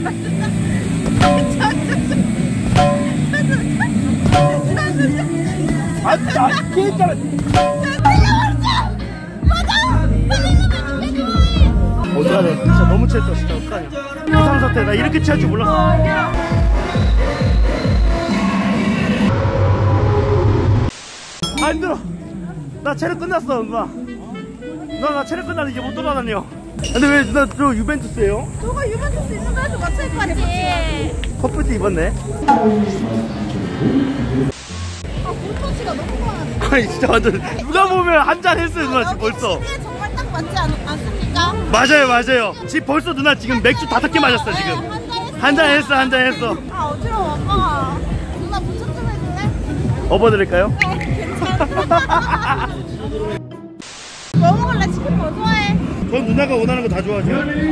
아, 진짜. 어떡하냐. 진짜 너무 취했다. 진짜 어떡하냐. 비상사태. 나 이렇게 취할 줄 몰랐어. 아, 힘들어. 나 체력 끝났어, 누나. 나 체력 끝났는데 이제 못 돌아다녀. 근데 왜 누나 저 유벤투스예요? 너가 유벤투스 있는 거에서 맞출 거지. 커플티 입었네. 아, 볼터치가 너무 많아. 아니 진짜 완전 누가 보면 한잔 했어요 누나 지금 벌써. 시기에 정말 딱 맞지 않습니까? 맞아요. 지금 벌써 누나 지금 맥주 5개 마셨어 지금. 한잔 했어. 아, 어지러워 아빠. 누나 부착 좀 해줄래? 업어드릴까요? 네, 괜찮아. 뭐 먹을래? 치킨 뭐 좋아해? 전 누나가 원하는 거 다 좋아하죠.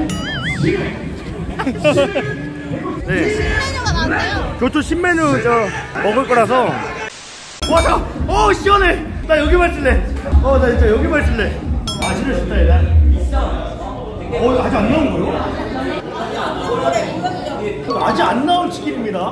네. 신메뉴가 나왔어요. 교토 신메뉴 저 먹을 거라서. 와, 잠깐. 시원해. 나 여기만 쓸래. 나 진짜 여기만 쓸래. 아, 진짜 좋다 얘가. 아직 안 나온 거요? 아직 안 나온 치킨입니다.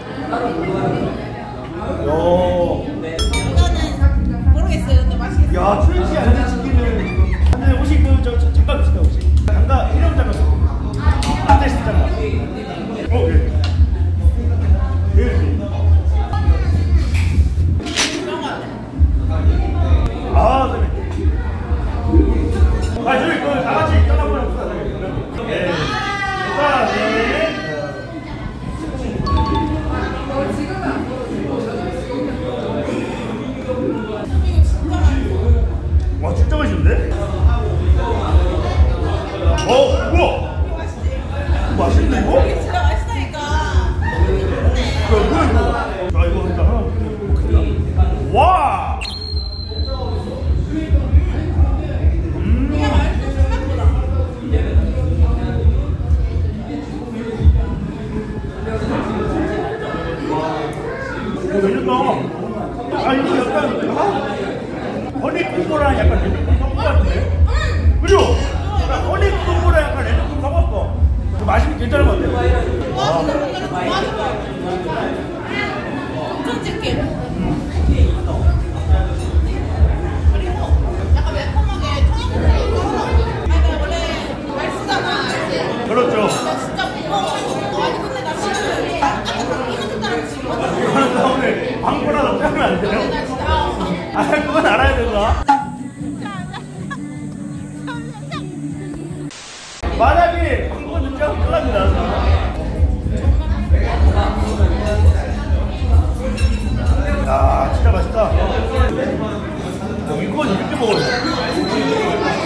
이거는 모르겠어요. 근데 맛있겠어요. 야, 트렌치 안지 치킨은 근데 혹시 저 잠깐 있을까 혹시? 잠깐 이름 잠깐. 안테스 잠깐. 예. 아, 그래. 저희 다 같이 떠나보자. 네. 와, 진짜 맛있는데? 우와! 맛있는데, 이거? 진짜 맛있다니까. 뭐야, 이거? 자, 이거 일단 하나 먹겠습니다. 와! 이게 맛있어, 생각보다. 맛있다. 아, 이거 약간, 허니콤보랑 약간 레드콤 섞은 것 같은데? 그죠? 허니콤보랑 약간 레드콤 섞었어. 맛이 괜찮은 것 같아요. 와, 진짜 맛있어. 엄청 치킨. 그리고 약간 매콤하게 청양고추 있어서. 아니, 원래 맛있잖아, 알지? 그렇죠. 나 진짜 못 먹어. 아니, 근데 나 지금 아까 이모티랑 지금 그거는 나 오늘 방구라도 빼면 안 돼요? 나 진짜 그건 알아야 된다. 만약에 방구 늦으면 큰일 납니다. 야, 진짜 맛있다. 이건 이렇게 먹어요.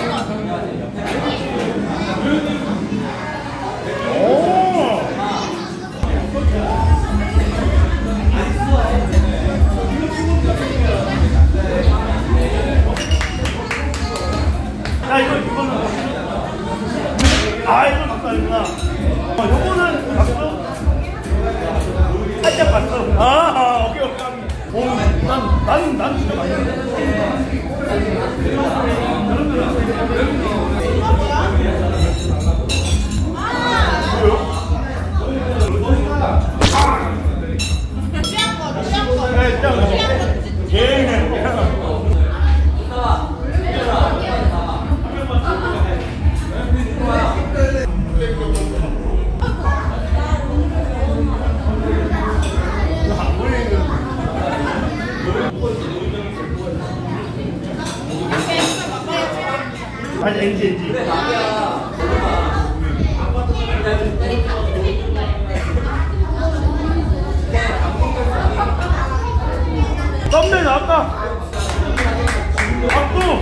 이거는 이건 박수 아니구나. 요거는 박수? 살짝 박수. 오케이. 난 진짜 많이 했어. 아니, NG. 썸네 나왔다. 박수.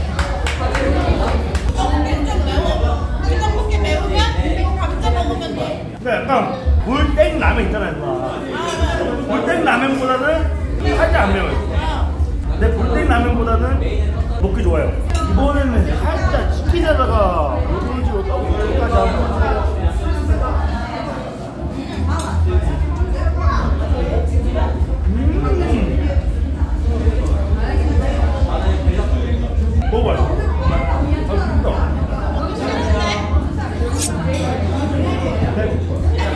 엄청 매워. 불닭볶이 매우면 이거 감자 먹으면 돼. 근데 약간 물땡 라면 있잖아요, 누나. 물땡 라면보다는 살짝 안 매워요. 근데 물땡 라면보다는 먹기 좋아요. 이번에는 살짝 치킨에다가 오렌지로 떡까지 한번. 먹어봐요. 먹기 싫은데?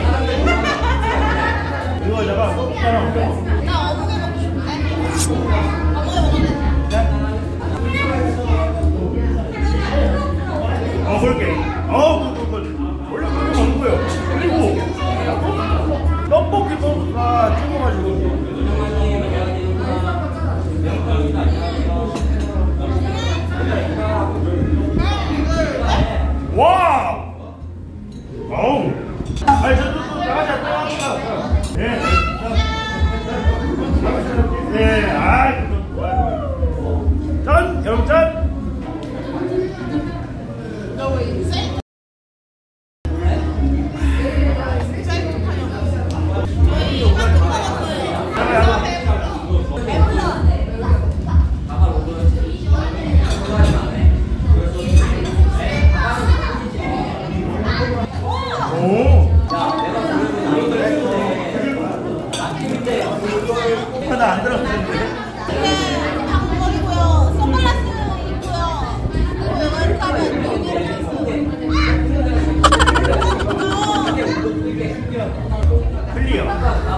나 어묵에 먹고 싶은데? 어묵에 먹으면 그렇게. 원래 그렇게 먹는 거예요. 그리고 떡볶이 소스가 찍어가지고. 와! 어우! 아니, 나가자. 네. 네, 아이, 짠! 여러분, 짠! 나안 들었는데. 방법이고요. 선글라스 있고요. 그리고 이렇게 하면 눈이 이렇게 있어요. 클리어.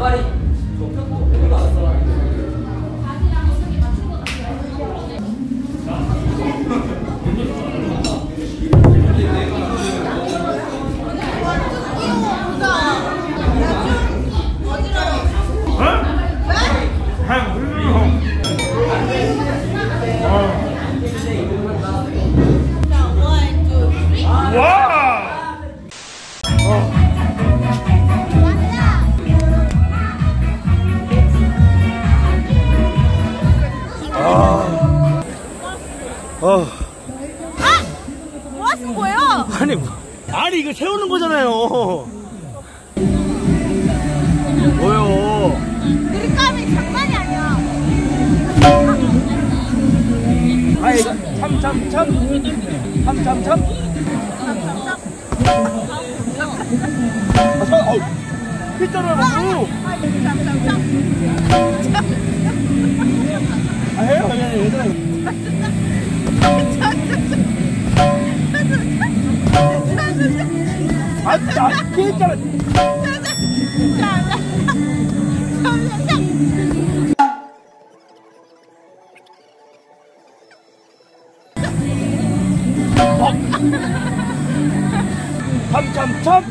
뭐 하신 거예요? 아니 이거 세우는 거잖아요. 뭐요? 드립감이 장난이 아니야. 아 이거 참 피자를 먹고 해요 그냥 얘들아. 피자를 참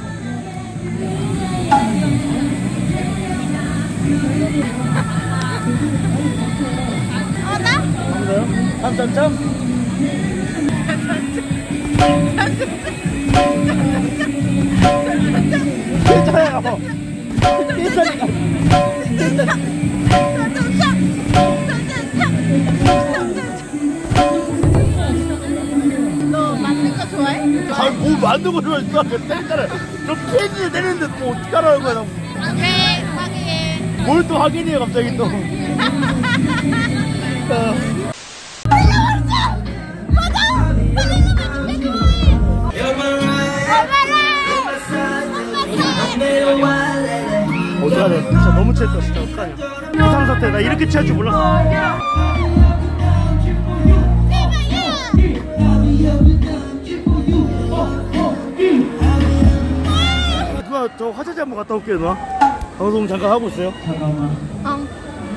괜찮아요. 너 만든 거 좋아해? 뭐 만든 거 좋아해. 때리잖아요. 너 팬이 때리는데 뭐 어떻게 하라는 거야. 오케이, 확인. 뭘 또 확인해요 갑자기 또. 어떡하냐 진짜 너무 취했다 진짜 어떡하냐 비상사태 나 이렇게 취할 줄 몰랐어. 누나 저 화장실 한번 갔다 올게요 누나. 방송 잠깐 하고 있어요. 잠깐만.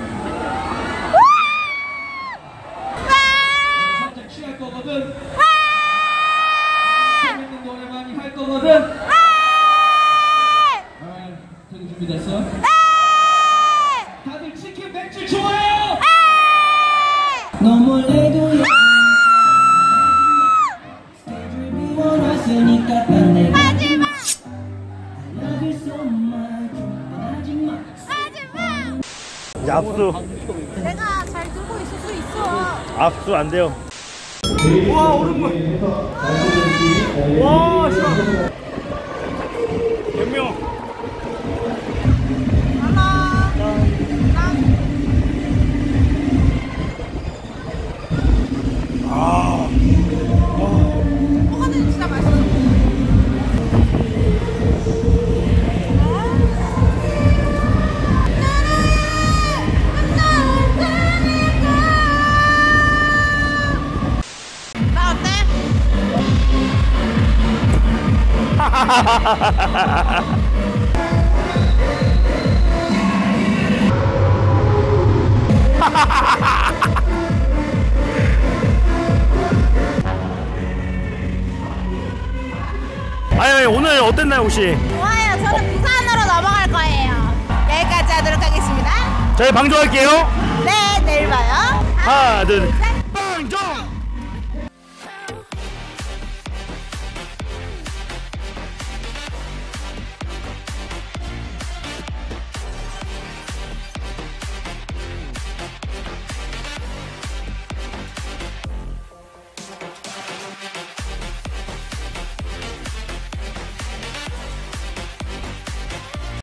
살짝 취할 거거든. 재밌는 노래 많이 할 거거든. 저기 준비됐어? 다들 치킨 맥주 좋아해요? 너 몰래도 스케줄 비워놨으니까 딴 데 하지마! 이제 압수. 내가 잘 들고 있을 수 있어. 압수 안 돼요. 와 오랜만. 와 싫어. 몇 명? 뭐가든 진짜 맛있어. 나 어때? 아니 오늘 어땠나요 혹시? 좋아요. 저는 부산으로 넘어갈 거예요. 여기까지 하도록 하겠습니다. 저희 방송할게요. 네, 내일 봐요. 하나 둘 셋.